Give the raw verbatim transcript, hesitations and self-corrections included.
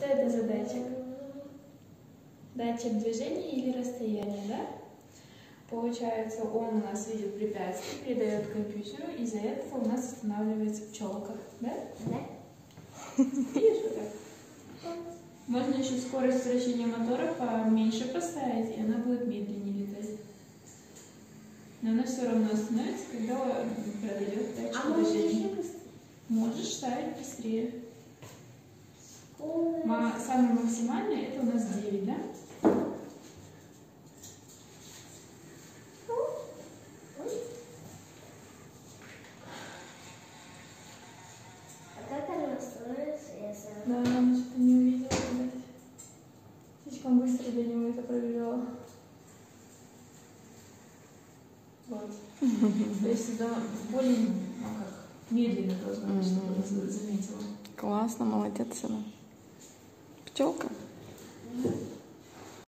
Что это за датчик? Датчик движения или расстояния, да? Получается, он у нас видит препятствие, передает компьютеру, и из-за этого у нас останавливается пчелка, да? Да. Видишь вот так? Можно еще скорость вращения мотора поменьше поставить, и она будет медленнее летать. Но она все равно остановится, когда произойдет датчик А можешь движения. еще быстрее? Можешь ставить быстрее. Ой. Самый максимальный это у нас девять, да? А как она настроится, если Да, она что-то не увидела, видать. Слишком быстро для него это пробежало. Вот. То есть это более, ну как, медленно должна быть, чтобы она заметила. Классно, молодец она. Пчелка.